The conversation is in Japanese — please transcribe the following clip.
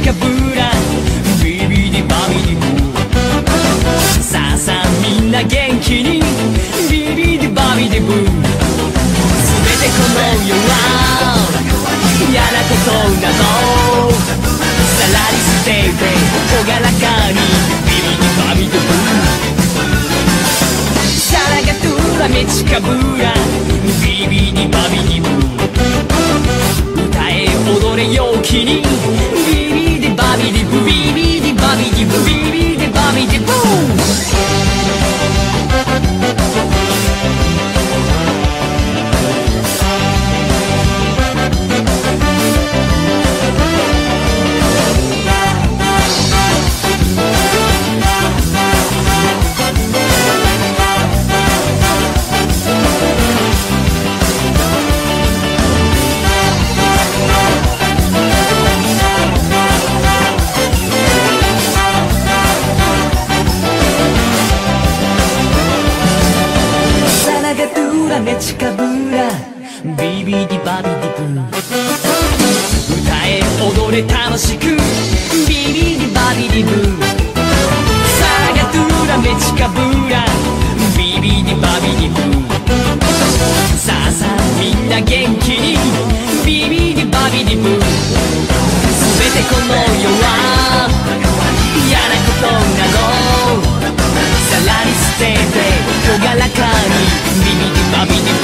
かぶらビビディバビディブー。さあさあみんな元気にビビディバビディブー。全てこの世は嫌なことなどさらり捨てて朗らかにビビディバビディブー。サラガトゥラメチカブラビビディバビディブー。歌え踊れ陽気にビビディバビディブー。ビビディバビディブー。ビビディバビディブー。メチカブラビビディバビディブー。歌え踊れ楽しくビビディバビディブー。サラガトゥラメチカブラビビディバビディブー。さあさあみんな元気にビビディバビディブー。全てこの世は嫌なことなどさらり捨てて朗らかにビビディバビディブー。